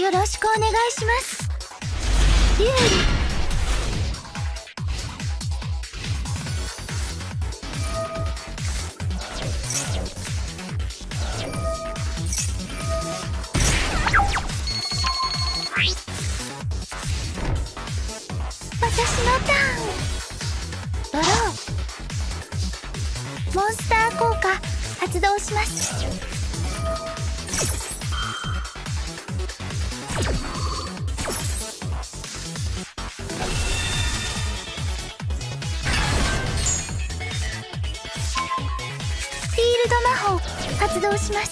よろしくお願いします。デュエル。私のターン。ドロー。モンスター効果発動します。フィールド魔法発動します。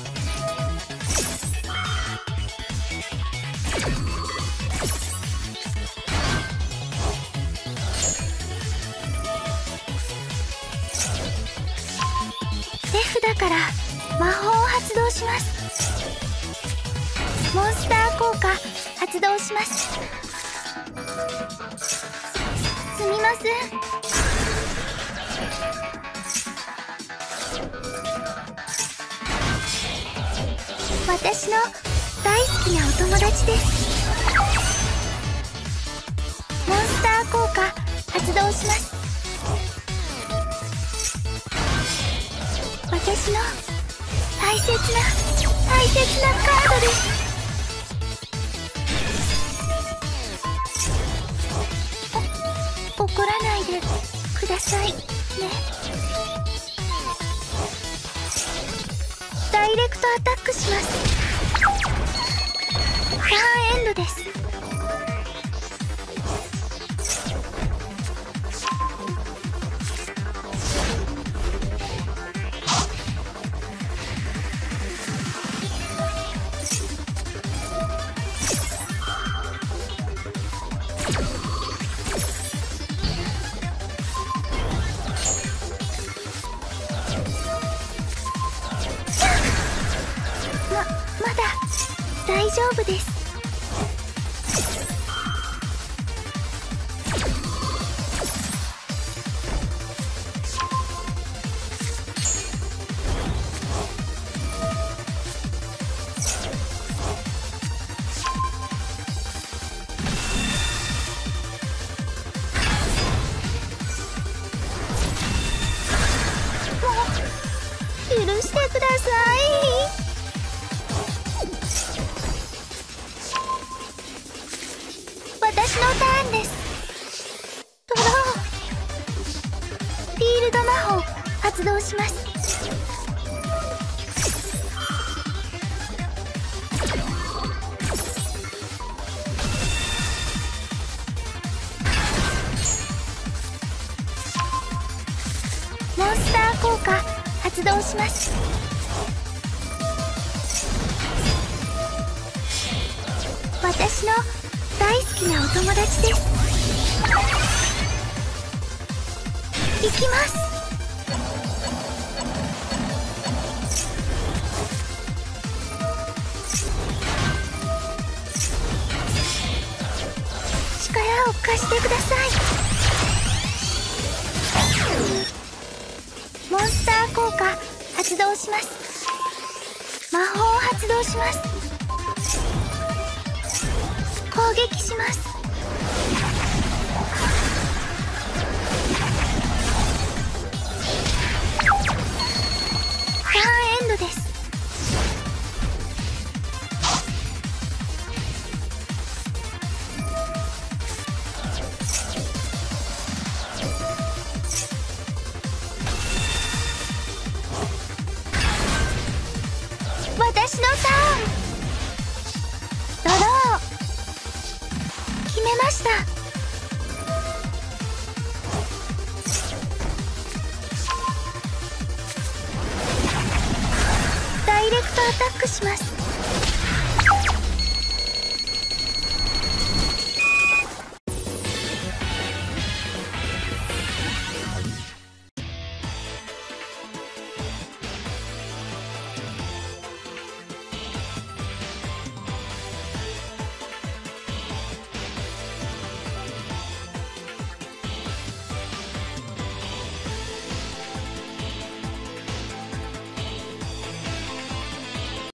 手札から魔法を発動します。モンスター効果発動します。すみません。私の大好きなお友達です。モンスター効果発動します。私の大切なカードです。怒らないでくださいね。ダイレクトアタックします。ターンエンドです。まだ大丈夫です。もう許してください。私のターンです。ドロー。フィールド魔法発動します。モンスター効果発動します。私の大好きなお友達です。行きます。力を貸してください。モンスター効果発動します。魔法を発動します。攻撃します。ターンエンドです。私のターン。ドロー。決めました。ダイレクトアタックします。